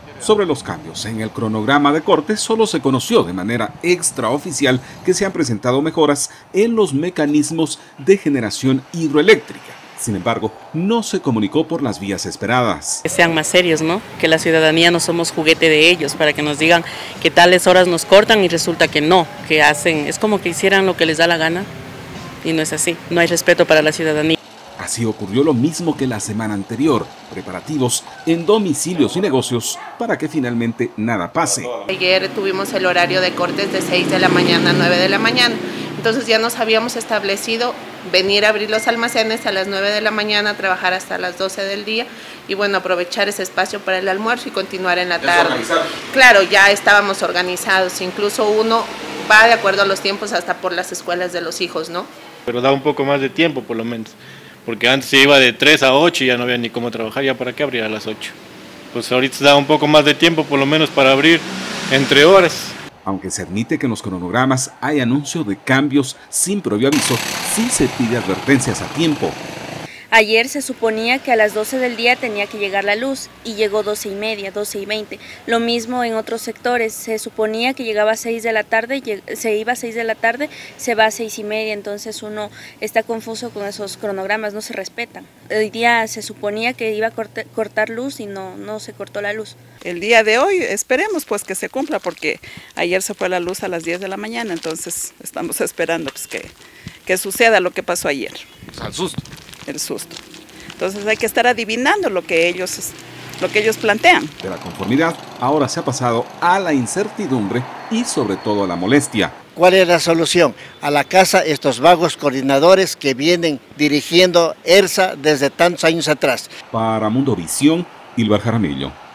Sobre los cambios en el cronograma de cortes, solo se conoció de manera extraoficial que se han presentado mejoras en los mecanismos de generación hidroeléctrica. Sin embargo, no se comunicó por las vías esperadas. Que sean más serios, ¿no? Que la ciudadanía no somos juguete de ellos, para que nos digan que tales horas nos cortan y resulta que no, que hacen, es como que hicieran lo que les da la gana y no es así, no hay respeto para la ciudadanía. Así ocurrió lo mismo que la semana anterior, preparativos en domicilios y negocios para que finalmente nada pase. Ayer tuvimos el horario de cortes de 6 de la mañana a 9 de la mañana, entonces ya nos habíamos establecido venir a abrir los almacenes a las 9 de la mañana, trabajar hasta las 12 del día y bueno, aprovechar ese espacio para el almuerzo y continuar en la tarde. Claro, ya estábamos organizados, incluso uno va de acuerdo a los tiempos hasta por las escuelas de los hijos, ¿no? Pero da un poco más de tiempo por lo menos, porque antes se iba de 3 a 8 y ya no había ni cómo trabajar, ya para qué abrir a las 8. Pues ahorita se da un poco más de tiempo por lo menos para abrir entre horas. Aunque se admite que en los cronogramas hay anuncio de cambios sin previo aviso, sí se pide advertencias a tiempo. Ayer se suponía que a las 12 del día tenía que llegar la luz y llegó 12:30, 12:20. Lo mismo en otros sectores, se suponía que llegaba a 6 de la tarde, se iba a 6 de la tarde, se va a 6:30, entonces uno está confuso con esos cronogramas, no se respetan. Hoy día se suponía que iba a cortar luz y no se cortó la luz. El día de hoy esperemos pues que se cumpla porque ayer se fue la luz a las 10 de la mañana, entonces estamos esperando pues que suceda lo que pasó ayer. Al susto. El susto. Entonces hay que estar adivinando lo que ellos plantean. De la conformidad, ahora se ha pasado a la incertidumbre y sobre todo a la molestia. ¿Cuál es la solución? A la casa estos vagos coordinadores que vienen dirigiendo ERSA desde tantos años atrás. Para Mundo Visión, Ilvar Jaramillo.